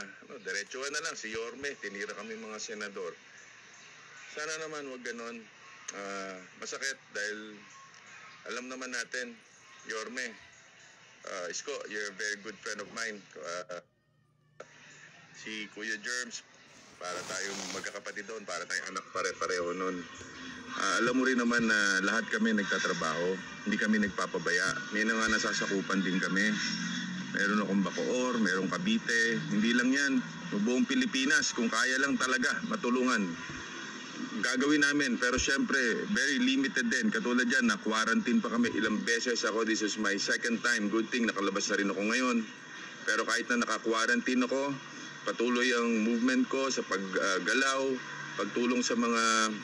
diretsuhan na lang si Yorme, tinira kami mga senador. Sana naman wag ganon. Masakit dahil alam naman natin, Yorme, Isko, you're a very good friend of mine. Si Kuya Germs, para tayong magkakapatid doon, para tayong anak pare-pareho noon. Alam mo rin naman na lahat kami nagtatrabaho, hindi kami nagpapabaya. May nga nasasakupan din kami. Meron akong Bacoor, merong Cavite. Hindi lang yan, buong Pilipinas, kung kaya lang talaga matulungan, gagawin namin. Pero syempre, very limited din. Katulad dyan, na-quarantine pa kami ilang beses ako. This is my second time. Good thing, nakalabas na rin ako ngayon. Pero kahit na naka-quarantine ako, patuloy ang movement ko sa paggalaw, pagtulong sa mga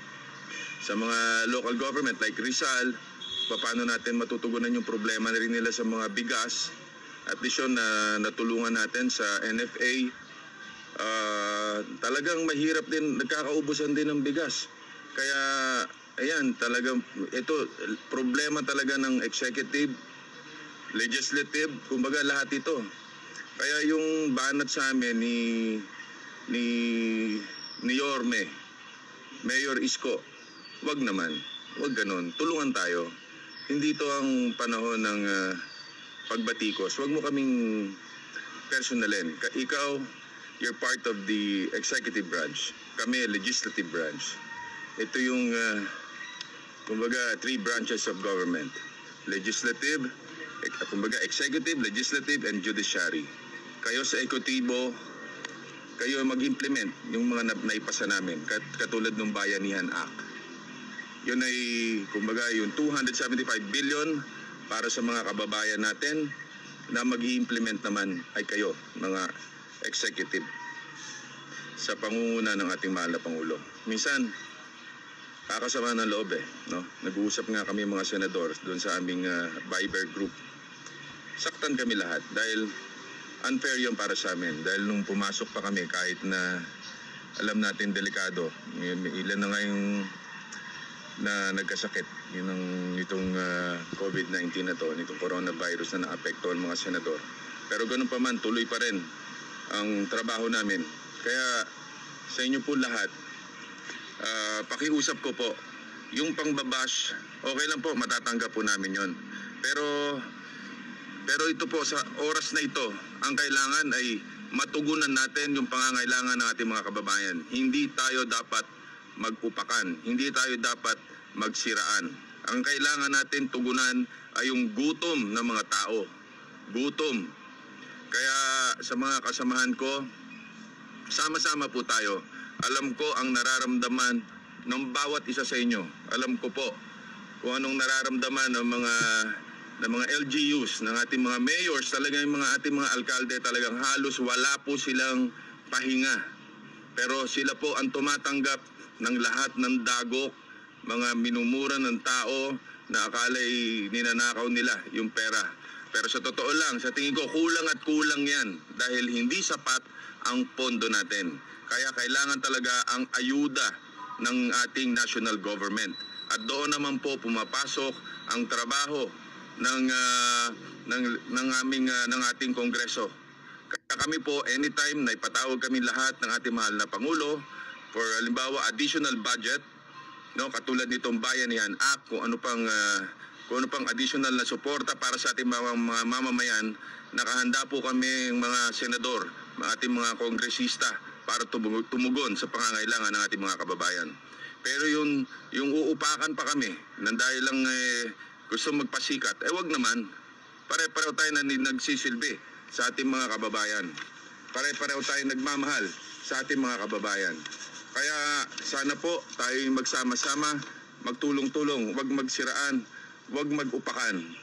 local government like Rizal. Paano natin matutugunan yung problema na rin nila sa mga bigas. At least yun, natulungan natin sa NFA. Talagang mahirap din, nagkakaubusan din ng bigas. Kaya, ayan, talagang, ito, problema talaga ng executive, legislative, kumbaga lahat ito. Kaya yung banat sa amin ni Yorme, Mayor Isko, wag naman, wag ganon, tulungan tayo. Hindi to ang panahon ng pagbatikos. Wag mo kaming personalin. Ikaw, you're part of the executive branch. Kami, legislative branch. Ito yung, kumbaga, 3 branches of government. Legislative, kumbaga, executive, legislative, and judiciary. Kayo sa ekotibo, kayo mag-implement yung mga naipasa namin, katulad ng Bayanihan Act. Yun ay, kumbaga, yung 275 billion para sa mga kababayan natin na mag-i-implement naman ay kayo, mga executive, sa pangunguna ng ating mahal na Pangulo. Minsan, kakasama ng loob no? Nag-uusap nga kami mga senador doon sa aming Viber group. Saktan kami lahat dahil unfair yun para sa amin. Dahil nung pumasok pa kami, kahit na alam natin delikado, ilan na nga yung na nagkasakit itong COVID-19 na to, nitong coronavirus na naapektuhan mga senador. Pero ganun pa man, tuloy pa rin ang trabaho namin. Kaya sa inyo po lahat, pakiusap ko po, yung pangbabash, okay lang po, matatanggap po namin yon. Pero ito po, sa oras na ito, ang kailangan ay matugunan natin yung pangangailangan ng ating mga kababayan. Hindi tayo dapat mag-upakan, hindi tayo dapat magsiraan. Ang kailangan natin tugunan ay yung gutom ng mga tao. Gutom. Kaya sa mga kasamahan ko, sama-sama po tayo. Alam ko ang nararamdaman ng bawat isa sa inyo. Alam ko po kung anong nararamdaman ng mga LGUs, ng ating mga mayors, talagang yung mga ating mga alkalde, talagang halos wala po silang pahinga. Pero sila po ang tumatanggap ng lahat ng dagok, mga minumura ng tao na akala'y ninanakaw nila yung pera. Pero sa totoo lang, sa tingin ko, kulang at kulang yan dahil hindi sapat ang pondo natin. Kaya kailangan talaga ang ayuda ng ating national government. At doon naman po pumapasok ang trabaho ng ating kongreso. Kaya kami po, anytime na ipatawag kami lahat ng ating mahal na Pangulo for halimbawa additional budget, no, katulad nitong Bayanihan Act, kung ano pang additional na suporta para sa ating mga mamamayan, nakahanda po kami mga senador, ating mga kongresista para tumugon sa pangangailangan ng ating mga kababayan. Pero yung uupakan pa kami nang dahil lang gusto magpasikat, wag naman. Pare-pareho tayo na nagsisilbi sa ating mga kababayan. Pare-pareho tayo nagmamahal sa ating mga kababayan. Kaya sana po tayo magsama-sama, magtulong-tulong, wag magsiraan, wag mag-upakan.